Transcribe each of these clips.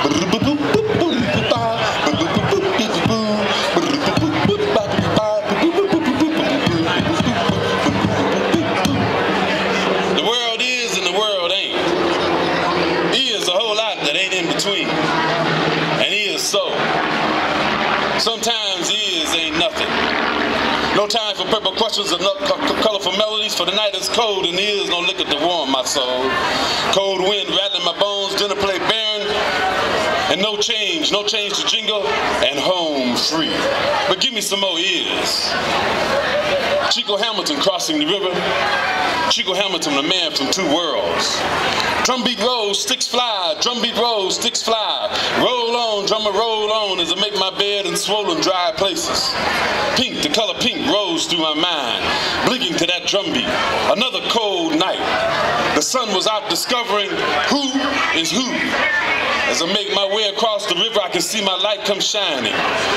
The world is and the world ain't. Is a whole lot that ain't in between. And is so. Sometimes is ain't nothing. No time for purple questions or colorful melodies, for the night is cold and there is no liquor to warm my soul. Cold wind rattling my bones, dinner plate barren, and no change to jingle, and home free. But give me some more ears. Chico Hamilton crossing the river. Chico Hamilton, the man from two worlds. Drumbeat rolls, sticks fly, drumbeat rolls, sticks fly. Roll on, drummer, roll on, as I make my bed in swollen, dry places. Pink, the color pink rose through my mind, blinking to that drumbeat. Another cold night. The sun was out discovering who is who. As I make my way across the river, I can see my light come shining.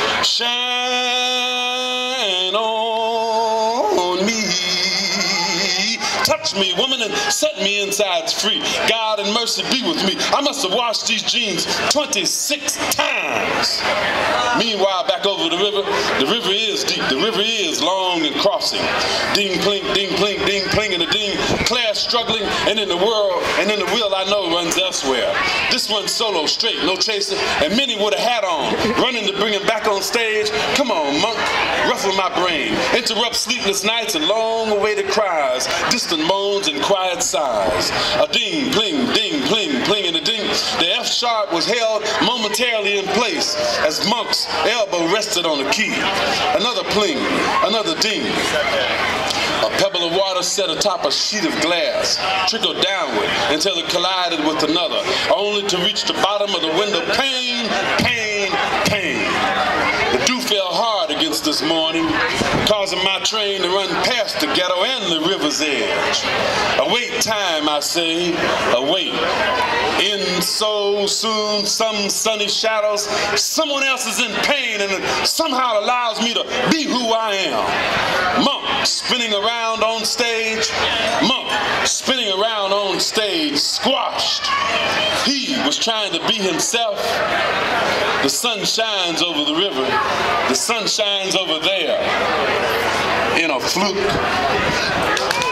Shine on me. Touch me, woman, and set me inside free. God and mercy be with me. I must have washed these jeans 26 times. Meanwhile, back over the river is deep. The river is long and crossing. Ding, plink, ding, plink, ding, pling, and a ding. Claire struggling, and in the world, and in the wheel I know runs elsewhere. This one's solo, straight, no chaser, and many with a hat on, running to bring him back on stage. Come on, monk, ruffle my brain. Interrupt sleepless nights and long-awaited cries. Distant moans and quiet sighs. A ding, pling, pling, and a ding. The F sharp was held momentarily in place as Monk's elbow rested on the key. Another pling, another ding. A pebble of water set atop a sheet of glass, trickled downward until it collided with another, only to reach the bottom of the window. Pain, pain, pain. The dew fell hard against this morning, causing my train to run past the ghetto and the river's edge. Await time, I say, await. In so soon, some sunny shadows, someone else is in pain and it somehow allows me to be who I am. Monk spinning around on stage, Monk spinning around on stage, squashed. He was trying to be himself. The sun shines over the river. The sun shines over there in a fluke.